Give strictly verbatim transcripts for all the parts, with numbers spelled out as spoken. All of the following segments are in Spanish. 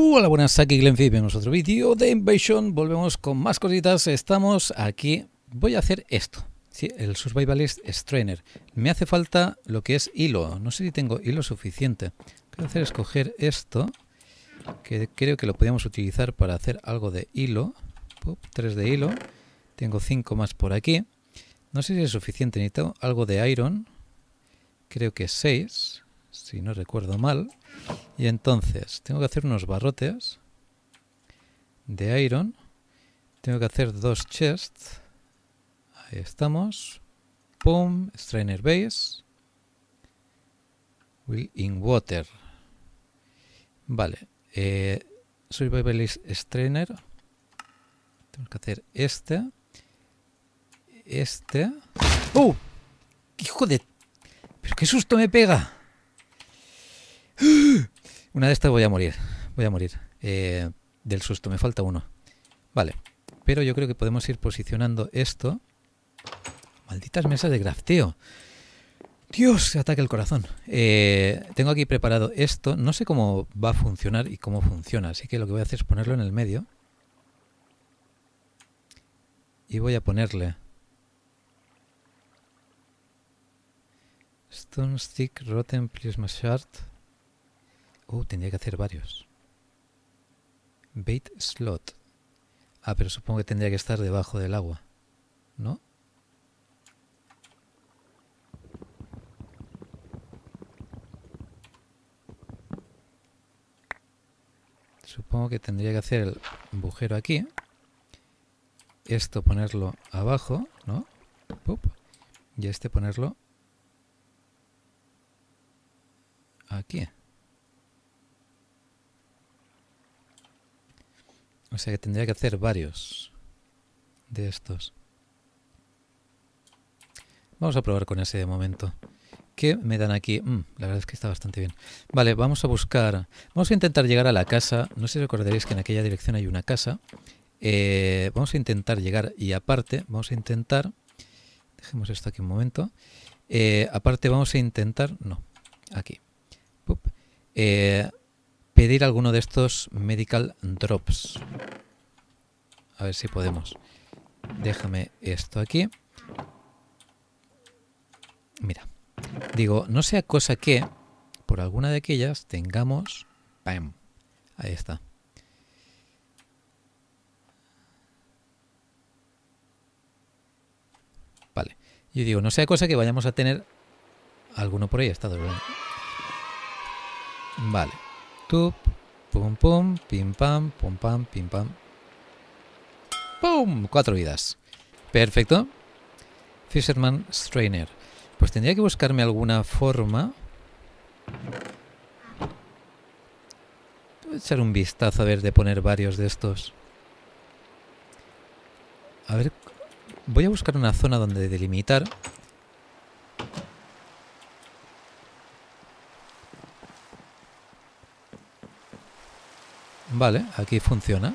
Hola, buenas, aquí Glenfib en otro vídeo de Invasion. Volvemos con más cositas. Estamos aquí. Voy a hacer esto. Sí, el Survivalist Strainer. Me hace falta lo que es hilo. No sé si tengo hilo suficiente. Lo que voy a hacer es coger esto, que creo que lo podríamos utilizar para hacer algo de hilo. tres de hilo. Tengo cinco más por aquí. No sé si es suficiente. Necesito algo de iron. Creo que seis, si no recuerdo mal. Y entonces tengo que hacer unos barrotes de iron. Tengo que hacer dos chests. Ahí estamos. Pum. Strainer base. Will in water. Vale. Eh, Survivalist Strainer. Tenemos que hacer este. Este. ¡Oh! ¡Hijo de! ¡Pero qué susto me pega! Una de estas voy a morir. Voy a morir. Eh, del susto. Me falta uno. Vale. Pero yo creo que podemos ir posicionando esto. Malditas mesas de crafteo. Dios, se ataca el corazón. Eh, tengo aquí preparado esto. No sé cómo va a funcionar y cómo funciona. Así que lo que voy a hacer es ponerlo en el medio. Y voy a ponerle Stone Stick, Rotten Prisma Shard. Oh, tendría que hacer varios. Bait Slot. Ah, pero supongo que tendría que estar debajo del agua, ¿no? Supongo que tendría que hacer el agujero aquí. Esto ponerlo abajo, ¿no? Pup. Y este ponerlo aquí. O sea que tendría que hacer varios de estos. Vamos a probar con ese de momento. ¿Qué me dan aquí? Mm, la verdad es que está bastante bien. Vale, vamos a buscar... Vamos a intentar llegar a la casa. No sé si recordaréis que en aquella dirección hay una casa. Eh, vamos a intentar llegar y aparte vamos a intentar... Dejemos esto aquí un momento. Eh, aparte vamos a intentar... No, aquí. Pup. Eh, pedir alguno de estos medical drops. A ver si podemos. Déjame esto aquí. Mira. Digo, no sea cosa que por alguna de aquellas tengamos... ¡Pam! Ahí está. Vale. Yo digo, no sea cosa que vayamos a tener alguno por ahí. Está doblando. Vale. Tup, pum pum, pim pam, pum pam, pim pam. ¡Pum! Cuatro vidas. Perfecto. Fisherman Strainer. Pues tendría que buscarme alguna forma. Voy a echar un vistazo a ver de poner varios de estos. A ver, voy a buscar una zona donde delimitar. Vale, aquí funciona.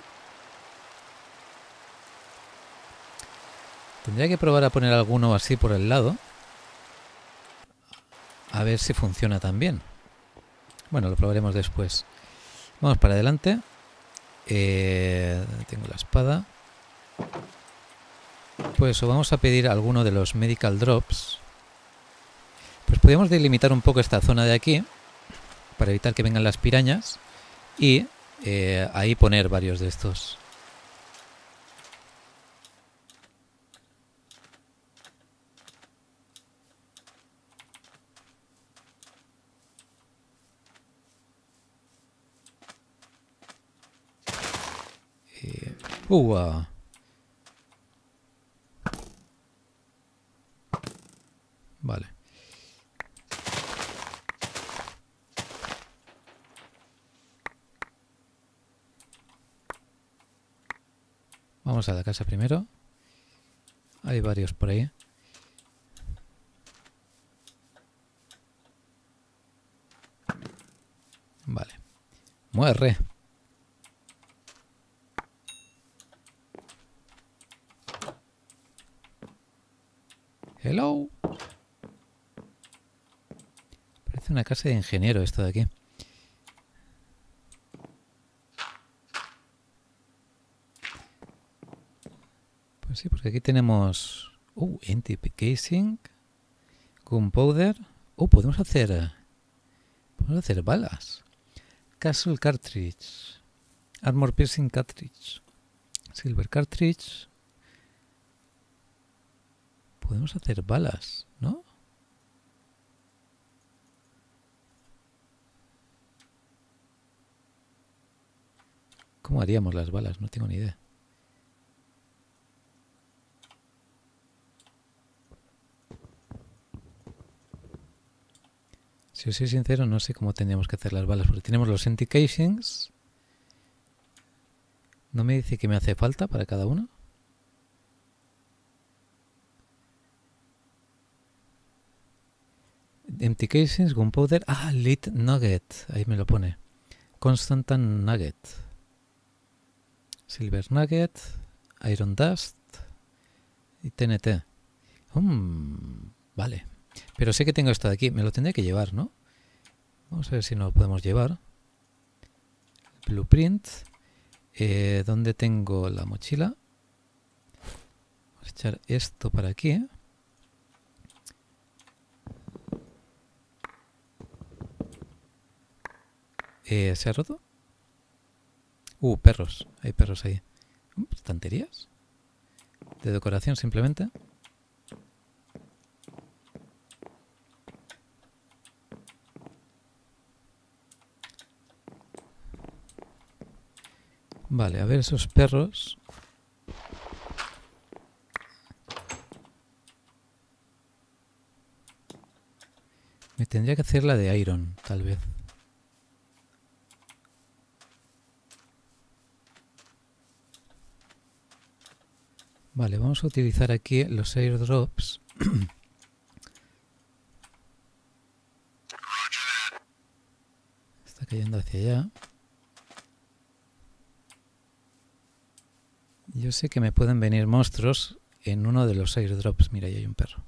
Tendría que probar a poner alguno así por el lado. A ver si funciona también. Bueno, lo probaremos después. Vamos para adelante. Eh, tengo la espada. Pues o vamos a pedir alguno de los medical drops. Pues podríamos delimitar un poco esta zona de aquí para evitar que vengan las pirañas. Y eh, ahí poner varios de estos. Uh, vale. Vamos a la casa primero. Hay varios por ahí. Vale. Muere. Hello. Parece una casa de ingeniero esto de aquí. Pues sí, porque aquí tenemos... Uh, empty casing. Gunpowder. Uh, podemos hacer... Podemos hacer balas. Castle cartridge. Armor piercing cartridge. Silver cartridge. Podemos hacer balas, ¿no? ¿Cómo haríamos las balas? No tengo ni idea. Si os soy sincero, no sé cómo tendríamos que hacer las balas, porque tenemos los empty casings. ¿No me dice que me hace falta para cada uno? Empty casings, gunpowder. Ah, lead nugget. Ahí me lo pone. Constant nugget. Silver nugget. Iron dust. Y T N T. Um, vale. Pero sé que tengo esto de aquí. Me lo tendré que llevar, ¿no? Vamos a ver si nos lo podemos llevar. Blueprint. Eh, ¿Dónde tengo la mochila? Vamos a echar esto para aquí. Eh, ¿Se ha roto? Uh, perros. Hay perros ahí. ¿Estanterías? De decoración simplemente. Vale, a ver esos perros. Me tendría que hacer la de Iron, tal vez. Vale, vamos a utilizar aquí los airdrops. Está cayendo hacia allá. Yo sé que me pueden venir monstruos en uno de los airdrops. Mira, ahí hay un perro.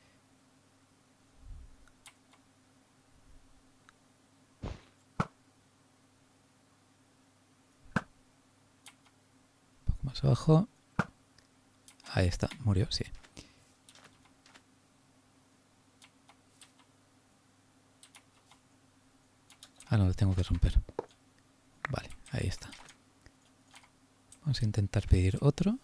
Un poco más abajo. Ahí está, murió, sí. Ah, no, lo tengo que romper. Vale, ahí está. Vamos a intentar pedir otro.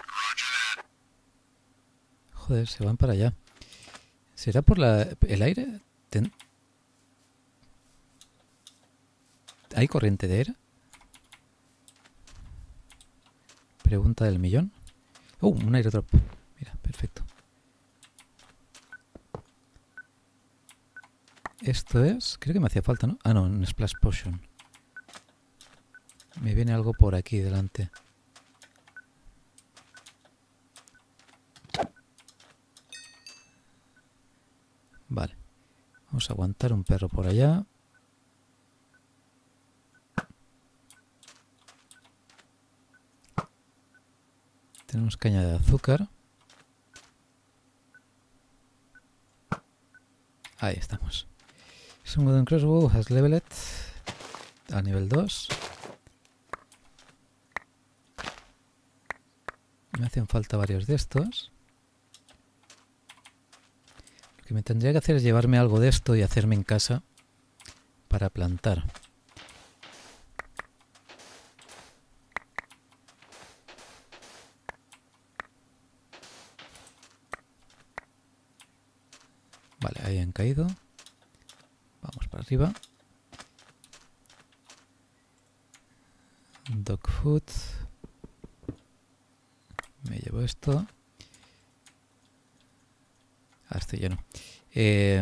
Joder, se van para allá. ¿Será por la, el aire? Ten... ¿Hay corriente de aire? Pregunta del millón. Oh, un airdrop. Mira, perfecto. Esto es... Creo que me hacía falta, ¿no? Ah, no, un splash potion. Me viene algo por aquí delante. Vale. Vamos a aguantar un perro por allá. Tenemos caña de azúcar. Ahí estamos. Some wooden crossbow has leveled a nivel dos. Me hacen falta varios de estos. Lo que me tendría que hacer es llevarme algo de esto y hacerme en casa para plantar. Vale, ahí han caído. Vamos para arriba. Dog food. Me llevo esto. Ah, estoy lleno. Eh,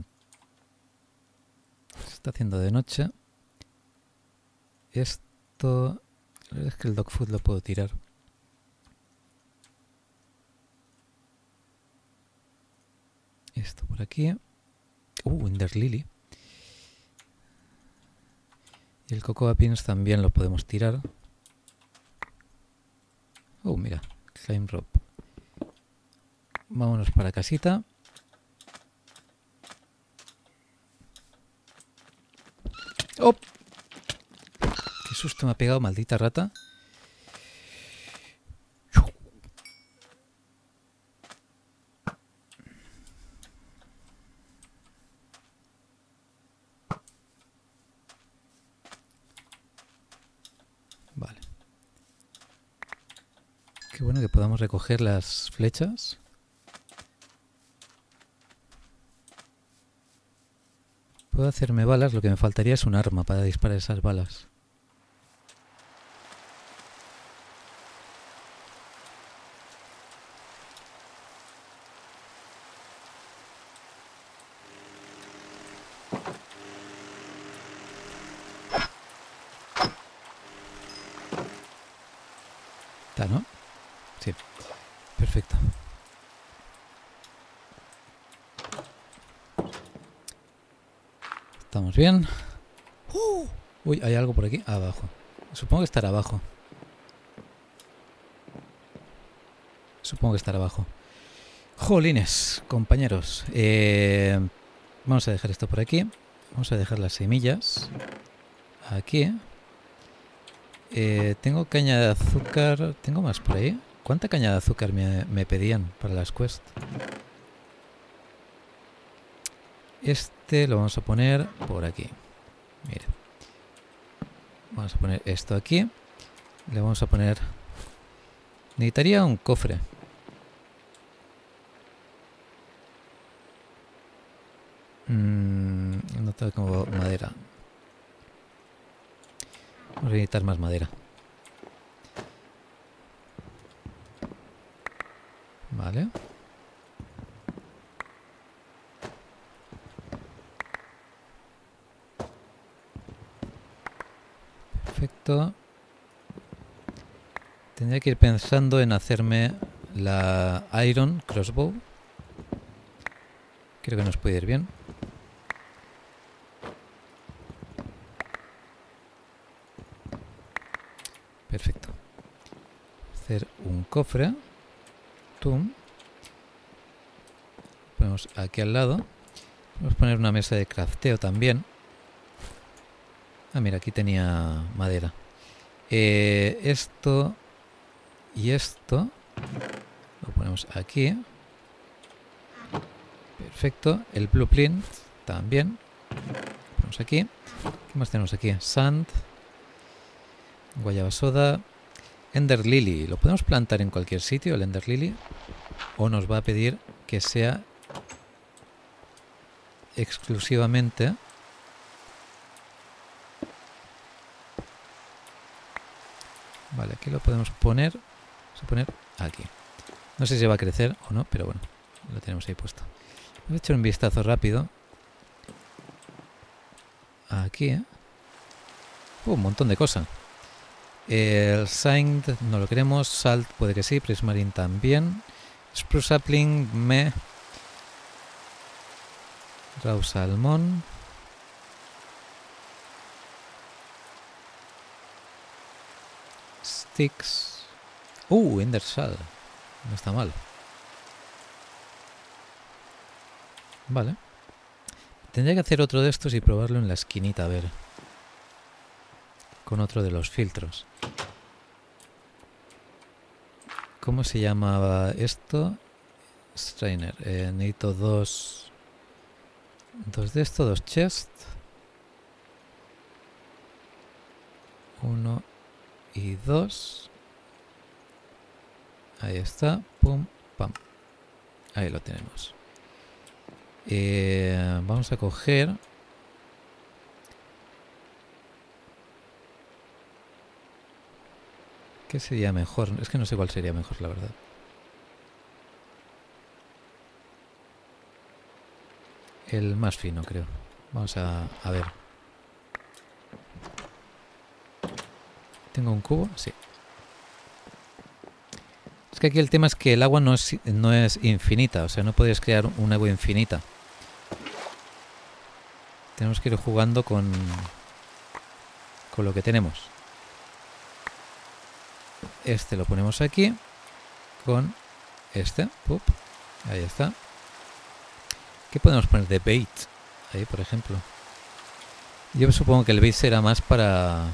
se está haciendo de noche. Esto... La verdad es que el dog food lo puedo tirar. Esto por aquí. Uh, Winder Lily. Y el Cocoa Pins también lo podemos tirar. Oh, mira. Climb rope. Vámonos para casita. ¡Oh! ¡Qué susto me ha pegado, maldita rata! bueno que podamos recoger las flechas. Puedo hacerme balas, lo que me faltaría es un arma para disparar esas balas. ¿Está, no? Sí, perfecto. ¿Estamos bien? ¡Uh! Uy, hay algo por aquí abajo. Supongo que estará abajo. Supongo que estará abajo. Jolines, compañeros. Eh, vamos a dejar esto por aquí. Vamos a dejar las semillas aquí. Eh, tengo caña de azúcar. ¿Tengo más por ahí? ¿Cuánta caña de azúcar me, me pedían para las quests? Este lo vamos a poner por aquí. Mire. Vamos a poner esto aquí. Le vamos a poner... Necesitaría un cofre. Mm, no tengo madera. Vamos a necesitar más madera. Vale. Perfecto. Tendría que ir pensando en hacerme la Iron Crossbow. Creo que nos puede ir bien. Perfecto. Hacer un cofre. Tum. Ponemos aquí al lado. Vamos a poner una mesa de crafteo también. Ah, mira, aquí tenía madera. Eh, esto y esto lo ponemos aquí. Perfecto. El blueprint también. Lo ponemos aquí. ¿Qué más tenemos aquí? Sand. Guayaba soda. Ender Lily. ¿Lo podemos plantar en cualquier sitio, el Ender Lily? ¿O nos va a pedir que sea exclusivamente... Vale, aquí lo podemos poner. Vamos a poner aquí. No sé si va a crecer o no, pero bueno, lo tenemos ahí puesto. Voy a echar un vistazo rápido. Aquí, ¿eh? Uh, un montón de cosas. El Saint no lo queremos. Salt puede que sí. Prismarine también. Spruce Sapling, me. Raw Salmón. Sticks. Uh, Ender Sal. No está mal. Vale. Tendría que hacer otro de estos y probarlo en la esquinita, a ver. Con otro de los filtros. ¿Cómo se llamaba esto? Strainer. Eh, necesito dos... Dos de esto, dos chest. Uno y dos. Ahí está. Pum, pam. Ahí lo tenemos. Eh, vamos a coger... ¿Qué sería mejor? Es que no sé cuál sería mejor, la verdad. El más fino, creo. Vamos a, a ver. ¿Tengo un cubo? Sí. Es que aquí el tema es que el agua no es, no es infinita. O sea, no puedes crear un agua infinita. Tenemos que ir jugando con, con lo que tenemos. Este lo ponemos aquí. Con este. Pup. Ahí está. ¿Qué podemos poner de bait? Ahí, por ejemplo. Yo supongo que el bait será más para...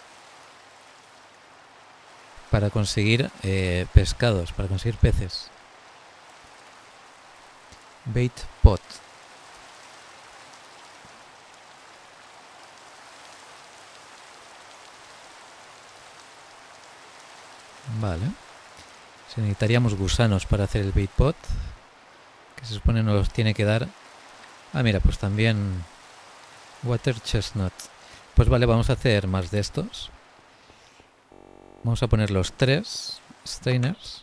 Para conseguir eh, pescados, para conseguir peces. Bait pot. Vale. Si necesitaríamos gusanos para hacer el bait pot, que se supone nos los tiene que dar. Ah, mira, pues también water chestnut. Pues vale, vamos a hacer más de estos. Vamos a poner los tres strainers.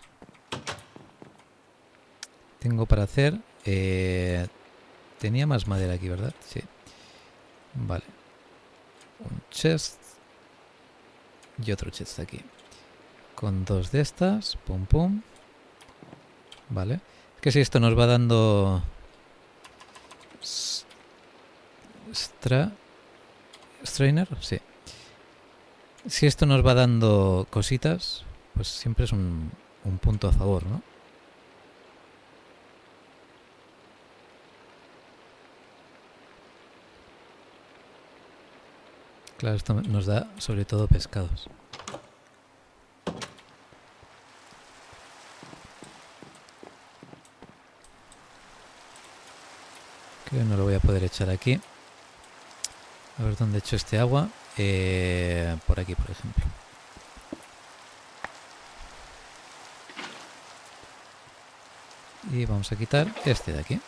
Tengo para hacer... Eh, tenía más madera aquí, ¿verdad? Sí. Vale. Un chest. Y otro chest aquí. Con dos de estas. Pum, pum. Vale. Es que si esto nos va dando... Stra... Strainer, sí. Si esto nos va dando cositas, pues siempre es un, un punto a favor, ¿no? Claro, esto nos da sobre todo pescados. Creo que no lo voy a poder echar aquí. A ver dónde he hecho este agua. Eh, por aquí, por ejemplo. Y vamos a quitar este de aquí.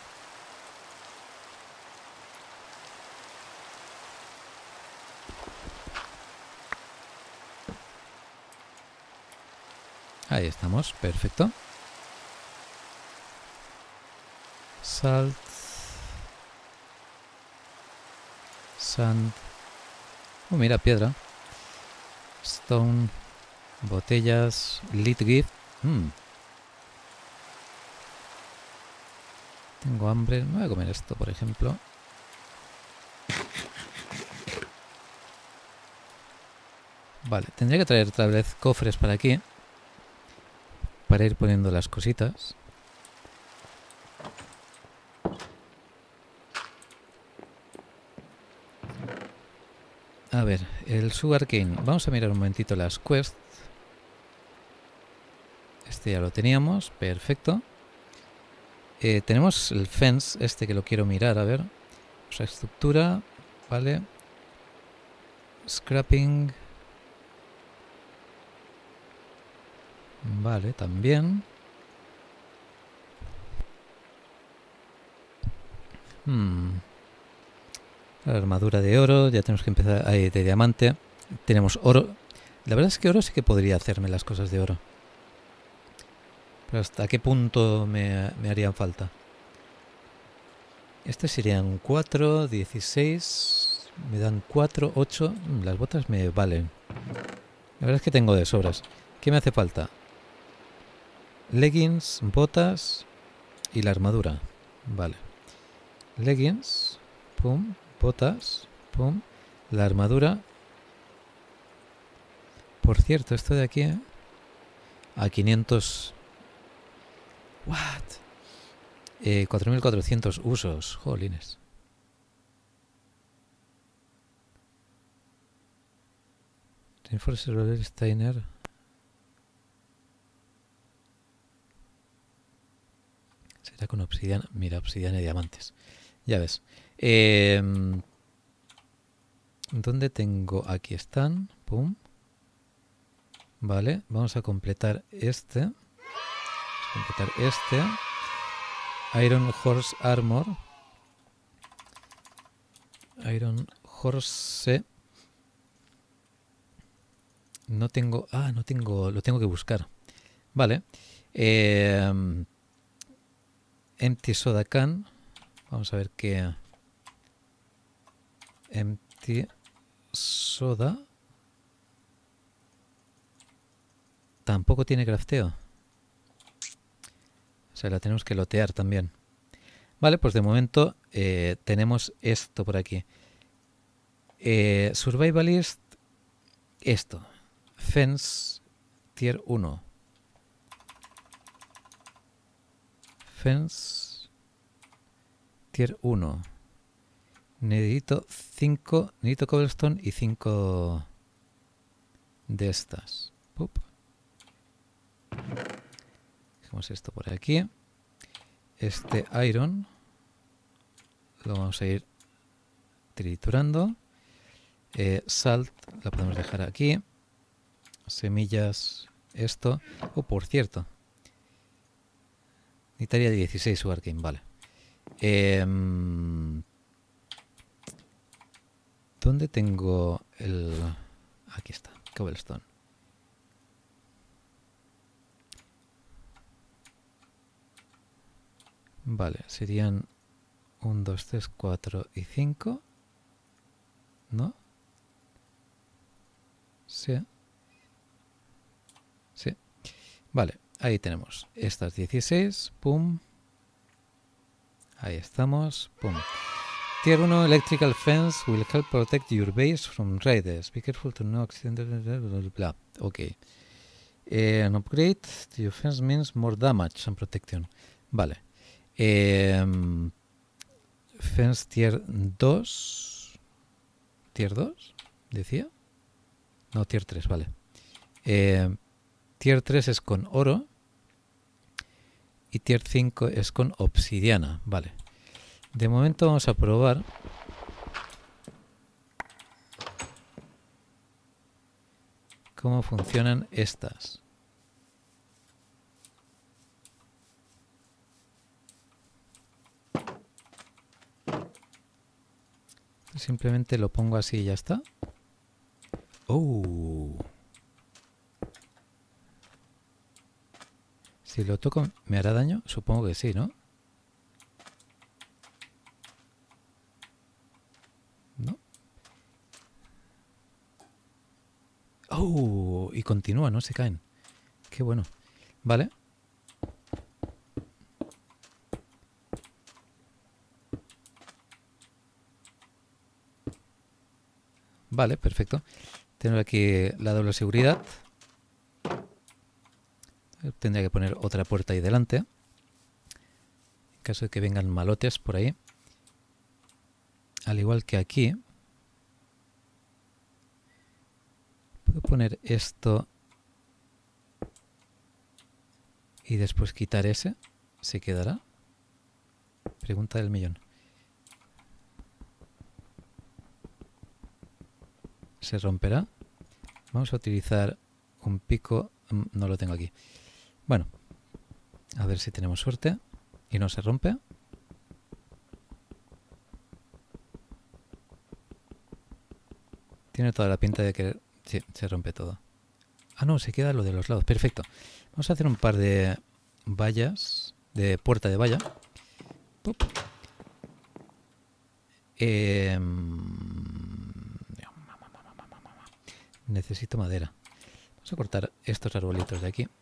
Ahí estamos, perfecto. Salt. Sand. Oh, mira, piedra. Stone. Botellas. Lead gift. Mm. Tengo hambre. Me voy a comer esto, por ejemplo. Vale, tendría que traer otra vez cofres para aquí. Para ir poniendo las cositas. A ver, el Sugarcane. Vamos a mirar un momentito las quests. Este ya lo teníamos, perfecto. Eh, tenemos el fence, este que lo quiero mirar, a ver. O sea, estructura, vale. Scrapping. Vale, también. Hmm. La armadura de oro, ya tenemos que empezar. Ahí, de diamante. Tenemos oro. La verdad es que oro sí que podría hacerme las cosas de oro. Pero ¿hasta qué punto me, me harían falta? Este serían cuatro, dieciséis. Me dan cuatro, ocho. Las botas me valen. La verdad es que tengo de sobras. ¿Qué me hace falta? Leggings, botas y la armadura. Vale. Leggings. Pum. Botas. Pum. La armadura. Por cierto, esto de aquí... ¿eh? A quinientos... What? Eh, cuatro mil cuatrocientos usos. Jolines. Reinforcer Steiner. Será con obsidiana. Mira, obsidiana y diamantes. Ya ves. Eh, ¿Dónde tengo? Aquí están. Pum. Vale. Vamos a completar este. Vamos a completar este. Iron Horse Armor. Iron Horse. No tengo... Ah, no tengo... Lo tengo que buscar. Vale. Eh, empty Soda Can. Vamos a ver qué... Empty Soda. Tampoco tiene crafteo. O sea, la tenemos que lotear también. Vale, pues de momento eh, tenemos esto por aquí. Eh, Survivalist. Esto. Fence Tier uno. Fence Tier uno. Necesito cinco. Necesito cobblestone y cinco de estas. Pup. Dejamos esto por aquí. Este iron lo vamos a ir triturando. Eh, salt la podemos dejar aquí. Semillas, esto. Oh, por cierto, Necesitaría dieciséis Sugarcane, vale. Eh, ¿Dónde tengo el...? Aquí está, Cobblestone. Vale, serían uno, dos, tres, cuatro y cinco. ¿No? Sí. Sí. Vale, ahí tenemos estas dieciséis. Pum. Ahí estamos. Pum. Tier uno Electrical Fence will help protect your base from raiders. Be careful to no accident. Blah, blah, blah. Ok. Eh, an upgrade to your fence means more damage and protection. Vale. Eh, fence tier dos. ¿Tier dos? ¿Decía? No, tier tres, vale. Eh, tier tres es con oro. Y tier cinco es con obsidiana. Vale. De momento vamos a probar. Cómo funcionan estas. Simplemente lo pongo así y ya está. Oh. Si lo toco, ¿me hará daño? Supongo que sí, ¿no? ¿No? Oh, y continúa, no se caen. Qué bueno. Vale. Vale, perfecto. Tengo aquí la doble seguridad. Tendría que poner otra puerta ahí delante. En caso de que vengan malotes por ahí. Al igual que aquí. Puedo poner esto. Y después quitar ese. ¿Se quedará? Pregunta del millón. ¿Se romperá? Vamos a utilizar un pico. No lo tengo aquí. Bueno. A ver si tenemos suerte. Y no se rompe. Tiene toda la pinta de que... Sí, se rompe todo. Ah, no, se queda lo de los lados. Perfecto. Vamos a hacer un par de vallas. De puerta de valla. Pop. Eh, necesito madera. Vamos a cortar estos arbolitos de aquí.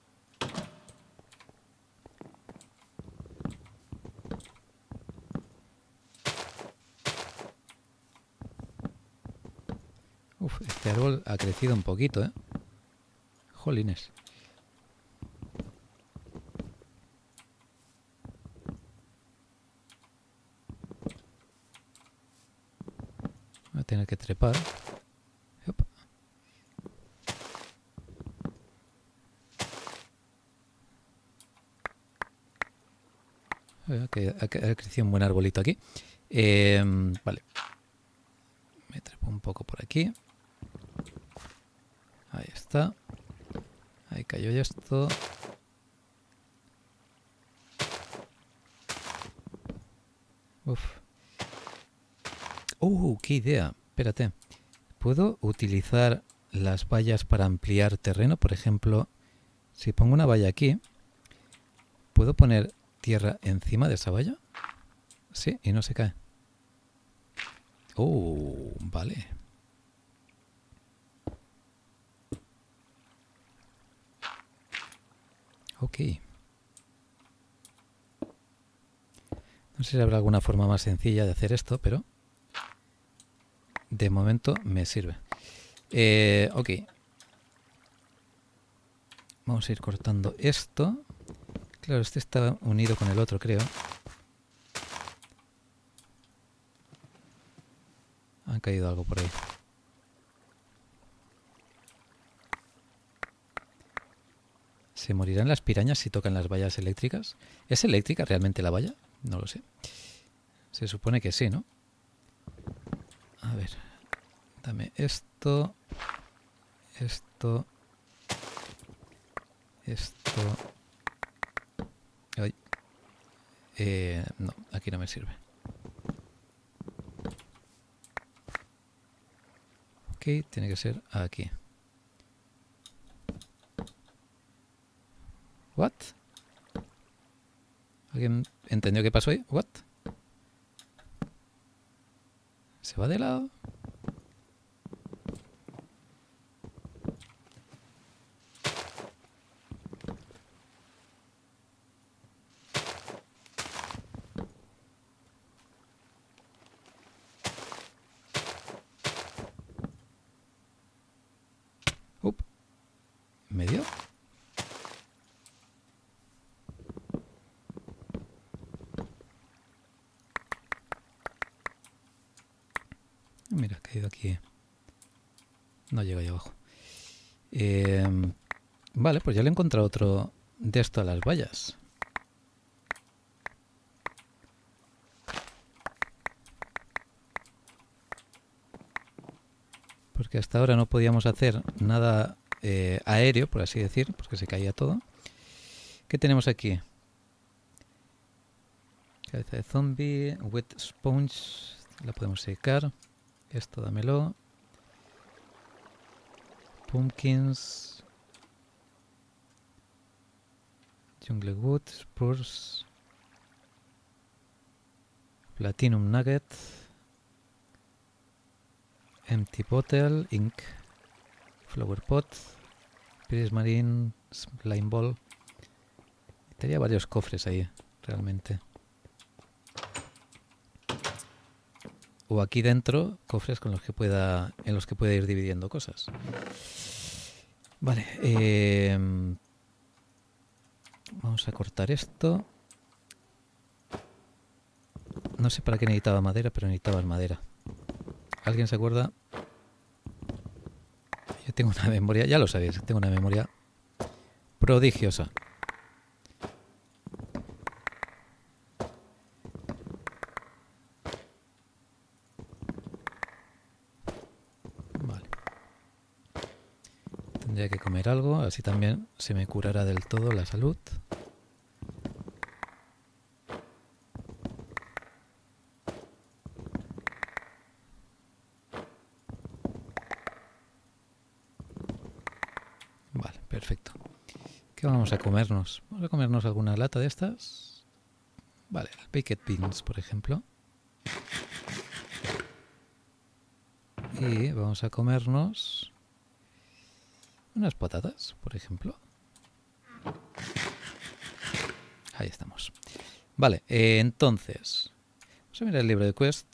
Uf, este árbol ha crecido un poquito, ¿eh? Jolines. Voy a tener que trepar. Opa. Ha, ha crecido un buen arbolito aquí. Eh, vale. Me trepo un poco por aquí. Ahí está. Ahí cayó esto. Uf. ¡Uh! ¡Qué idea! Espérate. ¿Puedo utilizar las vallas para ampliar terreno? Por ejemplo, si pongo una valla aquí, ¿puedo poner tierra encima de esa valla? Sí, y no se cae. ¡Oh! Vale. Ok. No sé si habrá alguna forma más sencilla de hacer esto, pero de momento me sirve. Eh, ok. Vamos a ir cortando esto. Claro, este está unido con el otro, creo. Ha caído algo por ahí. ¿Se morirán las pirañas si tocan las vallas eléctricas? ¿Es eléctrica realmente la valla? No lo sé. Se supone que sí, ¿no? A ver. Dame esto. Esto. Esto. Ay. Eh, no, aquí no me sirve. Ok, tiene que ser aquí. What? ¿Alguien entendió qué pasó ahí? What? ¿Se va de lado? Up. ¿Me dio? Mira, ha caído aquí. No llega ahí abajo. Eh, vale, pues ya le he encontrado otro de esto a las vallas. Porque hasta ahora no podíamos hacer nada eh, aéreo, por así decir, porque se caía todo. ¿Qué tenemos aquí? Cabeza de zombie, wet sponge, la podemos secar. Esto dámelo. Pumpkins. Jungle wood, spruce. Platinum nugget. Empty bottle, ink. Flower pot. Prismarine, slime ball. Tenía varios cofres ahí, realmente. O aquí dentro, cofres con los que pueda, en los que pueda ir dividiendo cosas. Vale, eh, vamos a cortar esto. No sé para qué necesitaba madera, pero necesitaba madera. ¿Alguien se acuerda? Yo tengo una memoria, ya lo sabéis, tengo una memoria prodigiosa. Vale. Tendría que comer algo, así también se me curará del todo la salud. Vale, perfecto. ¿Qué vamos a comernos? Vamos a comernos alguna lata de estas. Vale, baked beans, por ejemplo. Y vamos a comernos unas patatas, por ejemplo. Ahí estamos. Vale, eh, entonces, vamos a mirar el libro de quest.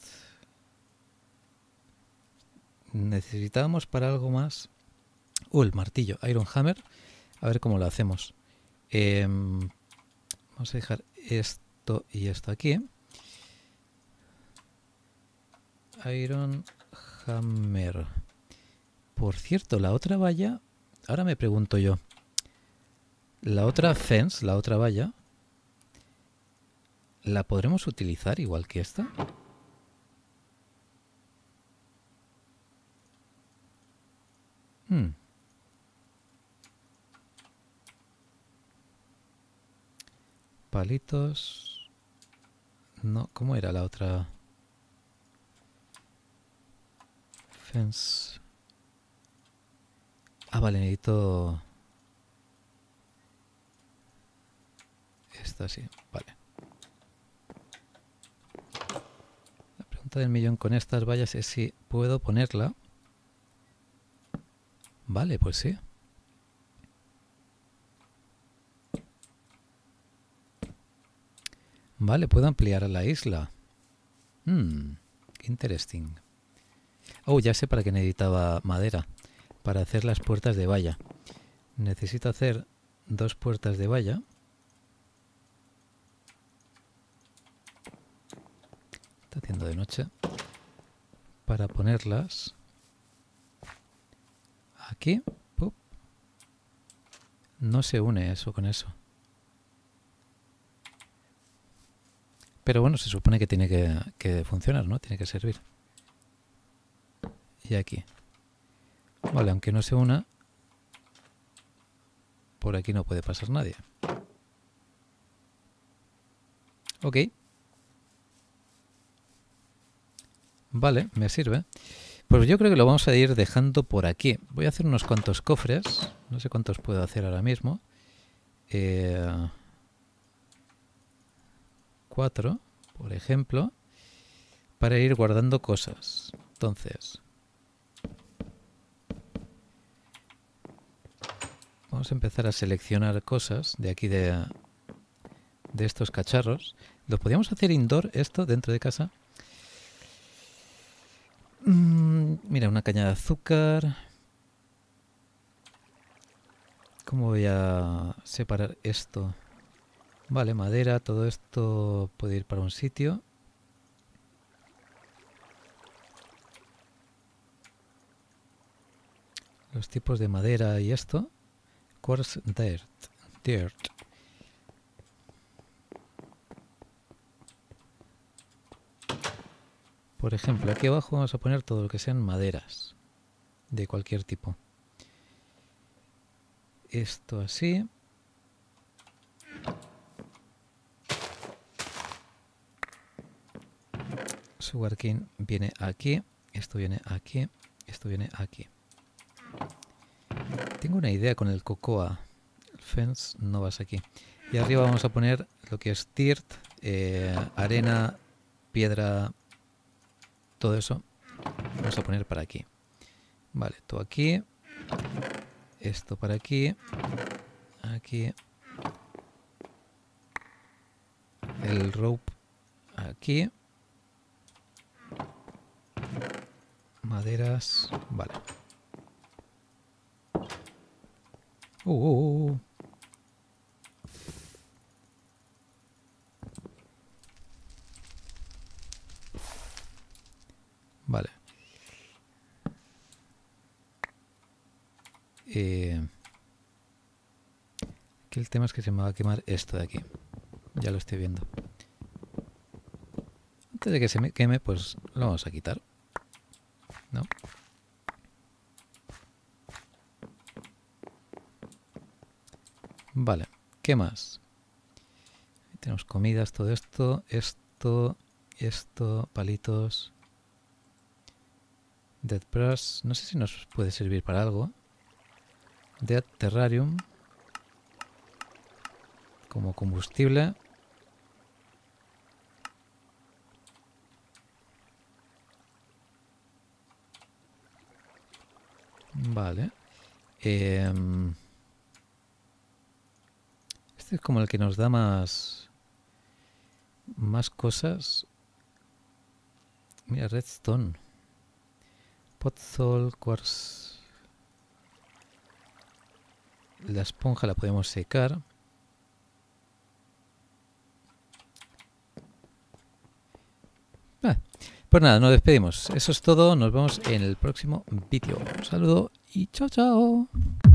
Necesitábamos para algo más. Uh, el martillo, Iron Hammer. A ver cómo lo hacemos. Eh, vamos a dejar esto y esto aquí. Iron Hammer. Por cierto, la otra valla. Ahora me pregunto yo. La otra fence, la otra valla. ¿La podremos utilizar igual que esta? Hmm. Palitos. No, ¿cómo era la otra? Fence. Ah, vale, necesito... Esta sí, vale. La pregunta del millón con estas vallas es si puedo ponerla. Vale, pues sí. Vale, puedo ampliar la isla. Hmm, interesting. Oh, ya sé para qué necesitaba madera. Para hacer las puertas de valla. Necesito hacer dos puertas de valla. Está haciendo de noche. Para ponerlas aquí. ¡Pup! No se une eso con eso. Pero bueno, se supone que tiene que, que funcionar, ¿no? Tiene que servir. Y aquí. Vale, aunque no se una, por aquí no puede pasar nadie. Ok. Vale, me sirve. Pues yo creo que lo vamos a ir dejando por aquí. Voy a hacer unos cuantos cofres. No sé cuántos puedo hacer ahora mismo. Eh, cuatro, por ejemplo. Para ir guardando cosas. Entonces... vamos a empezar a seleccionar cosas de aquí de, de estos cacharros. ¿Lo podríamos hacer indoor esto dentro de casa? Mm, mira, una caña de azúcar. ¿Cómo voy a separar esto? Vale, madera, todo esto puede ir para un sitio. Los tipos de madera y esto. Coarse dirt. Dirt. Por ejemplo, aquí abajo vamos a poner todo lo que sean maderas. De cualquier tipo. Esto así. Sugarcane viene aquí. Esto viene aquí. Esto viene aquí. Tengo una idea con el cocoa. El fence no vas aquí. Y arriba vamos a poner lo que es dirt, eh, arena, piedra, todo eso. Vamos a poner para aquí. Vale, todo aquí. Esto para aquí. Aquí. El rope aquí. Maderas. Vale. Uh, uh, uh. Vale. Eh, aquí el tema es que se me va a quemar esto de aquí. Ya lo estoy viendo. Antes de que se me queme, pues lo vamos a quitar. ¿No? Vale, ¿qué más? Tenemos comidas, todo esto, esto, esto, palitos. Dead Brush, no sé si nos puede servir para algo. Dead Terrarium. Como combustible. Vale. Eh, este es como el que nos da más... Más cosas. Mira, redstone. Podzol, quartz. La esponja la podemos secar. Ah, pues nada, nos despedimos. Eso es todo. Nos vemos en el próximo vídeo. Un saludo y chao, chao.